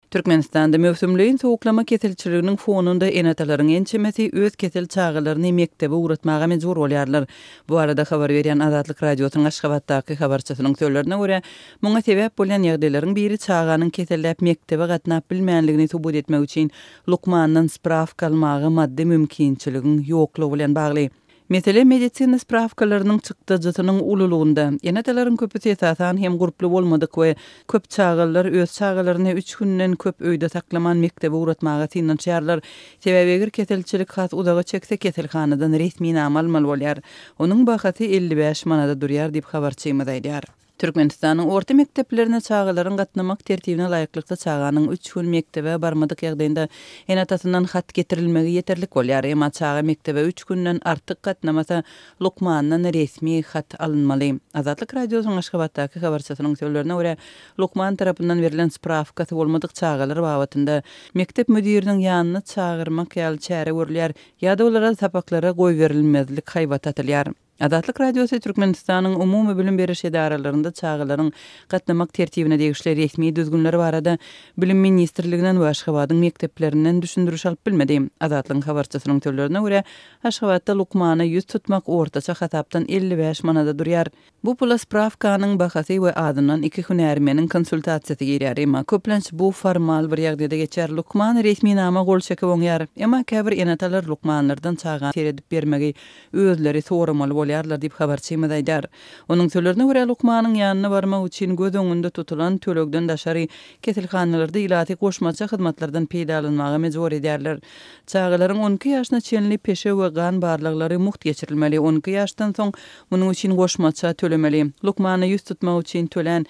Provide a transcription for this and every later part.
Türkmenistanda mövsümleyin soğuklama ketilçiliginiň fonunda enatalaryň ençemesi öz ketil çağılaryny mektebe uğratmaga mejbur bolýarlar. Bu arada habar berýän Azatlyk radiosynyň Aşgabatdaky habarçysynyň sözlerine görä, muňa sebäp bolan ýagdaýlaryň biri çağanyň ketillep mektebe gatnap bilmänligini subut etmek üçin Lukmandan spravka almagy maddi mümkinçiligin ýoklugy bilen bagly. Mesele medisina spravkalarynyň çykdyjysynyň ululugynda. Enatalaryň köpüsi esasan hem gruply bolmadyk we köp çağalar öz çağalaryny 3 günden köp öýde saklaman mektebe uğratmaga synançýarlar. Sebäbi eger ketilçilik has udaga çekse ketilhanadan resmi nam almaly bolýar. Onuň bahasy 55 manada durýar diýip habarçymyz aýdýar. Türkmenistanyň orta mekteplerine çağalaryň gatnamak tertibine laýyklykda çağanyň 3 gün mektebe barmadyk ýagdaýynda enatasyndan hat getirilmegi ýeterlik bolýar. Emma çaga mektebe 3 günden artyk gatnamasa Lukmandan resmi hat alınmaly. Azatlyk radiosynyň Aşgabatdaky habarçysynyň sözlerine görä, Lukman tarapyndan berilen spravkasy bolmadyk çağalar babatynda mektep müdiriniň ýanyna çağırmak ýaly çäre görülýär ýa-da olara sapaklara goý berilmezlik haýbat atylýar. Azatlyk radiosy Türkmenistanyň umumy bilim beriş edaralarynda çağalaryň gatnamak tertibine degişli resmi düzgünleri barada Bilim ministrliginden we Aşgabatyň mekteplerinden düşündürüş alyp bilmedi. Azatlyň habarçysynyň sözlerine görä, Aşgabatda Lukmana ýüz tutmak ortaça hatapdan 55 manada durýar. Bu pula spravkanyň bahasy we adından 2 hünärmeniň konsultasiýasy girýär. Emma köplenç bu formal bir ýagdaýda geçer. Lukman resmi nama gol çekip oňýar. Emma käbir enatalar Lukmanlardan çaga seredip bermegi özleri soramaly bolýarlar diýip habarçymyz aýdýar. Onuň sözlerine görä Lukmanyň ýanyna barmak üçin göz öňünde tutulan tölegden daşary ketilhanalarda ilaty goşmaça hyzmatlardan peýdalanmaga mejbur edýärler. Çağalaryň 12 ýaşyna çenli peşe we gan barlyklary muht geçirilmeli. 12 ýaşdan soň munyň üçin goşmaça tölemeli. Lukmany ýüz tutmak üçin tölen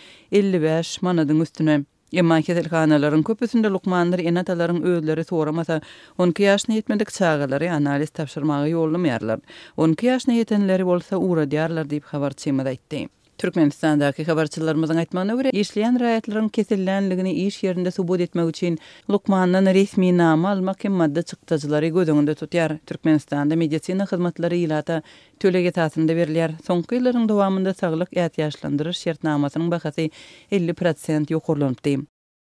55 manadyň üstüne. Emma ketilhanalaryň köpüsinde Lukmanlar enatalaryň özleri soramasa 12 ýaşyna ýetmedik çağalary analiz tapşyrmagy ýollamayarlar. 12 ýaşyna ýetenleri bolsa uğradýarlar diýip habarçymyz aýtdy. Türkmenistandaky habarçylarymyzyň aýtmagyna görä, işleýän raýatlaryň kesillenligini iş ýerinde subut etmek üçin Lukmandan resmi nama almak hem madda çykdyjylary göz öňünde tutýar. Türkmenistanda medisina hyzmatlary ýylata tölege tasynda berilýär. Soňky ýyllaryň dowamında saglyk ýaşlandyryş şertnamasynyň bahasy 50% ýokurlanypdy.